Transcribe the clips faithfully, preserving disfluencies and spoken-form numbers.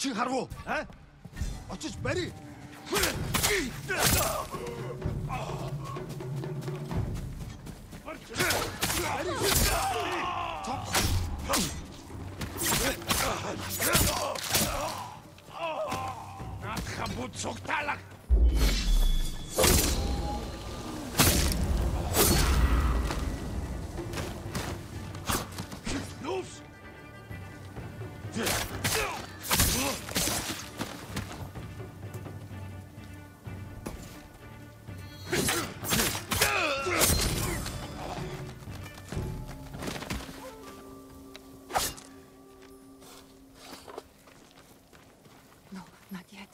Чи харав уу? Аа? Очиж барь. Наадхамбууд цугтаалаг. Нус. No, not yet.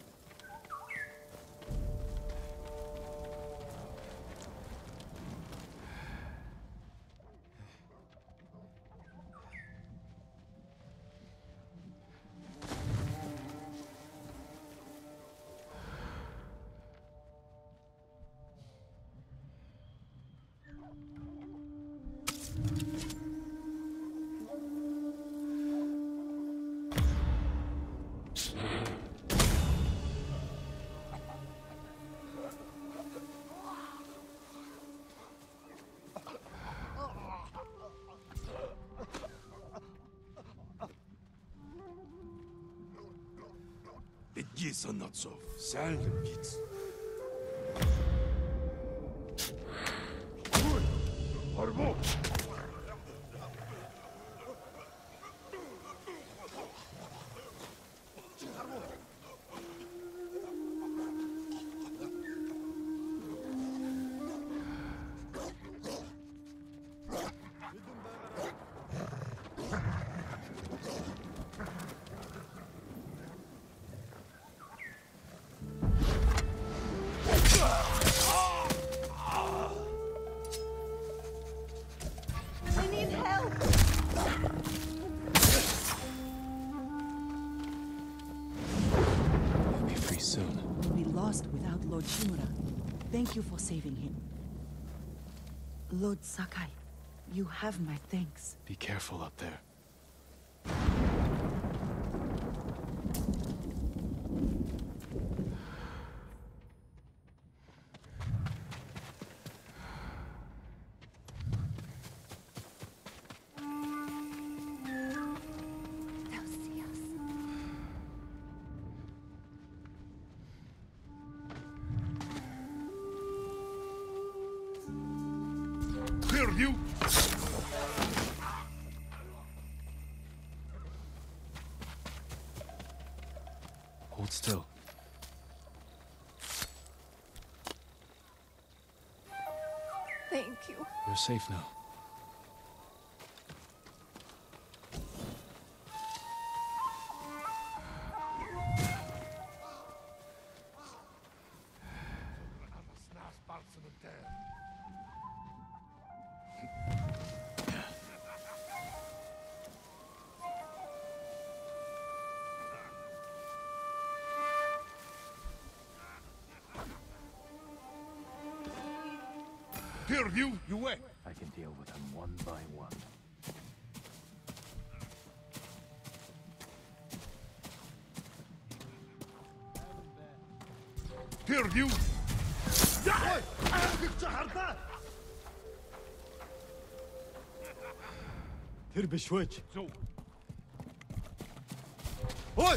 Бидний санаацов. Сайн л биз. Орбоо. I need help! You'll be free soon. We'll be lost without Lord Shimura. Thank you for saving him. Lord Sakai, you have my thanks. Be careful up there. They'll see us. Clear view. Hold still. Thank you. You're safe now. Clear view, you way. I can deal with them one by one. Clear view. Ой! Аавч хардаа. Тэр биш вэж. Зөв. Ой!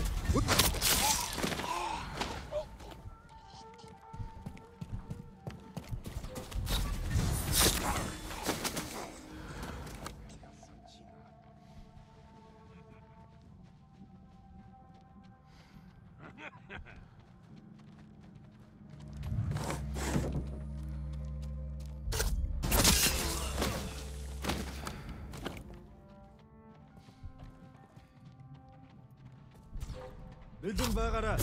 Бэлэн байгаарай.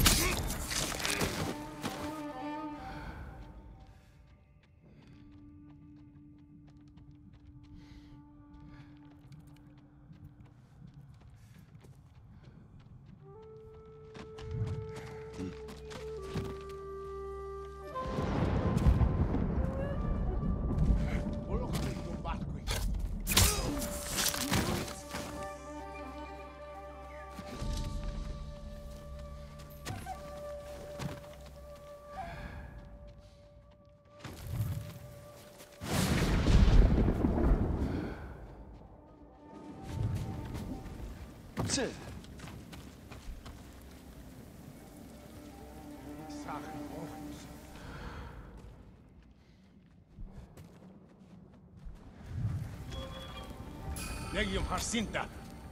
Legium Harsinta.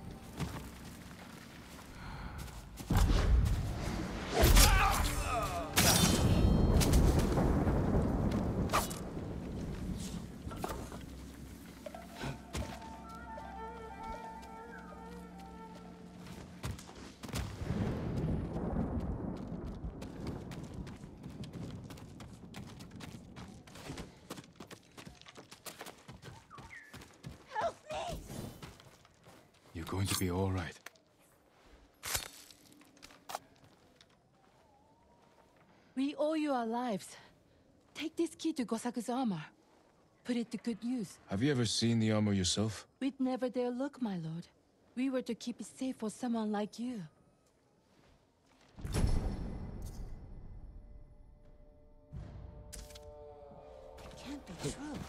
You're going to be all right. We owe you our lives. Take this key to Gosaku's armor. Put it to good use. Have you ever seen the armor yourself? We'd never dare look, my lord. We were to keep it safe for someone like you. It can't be true.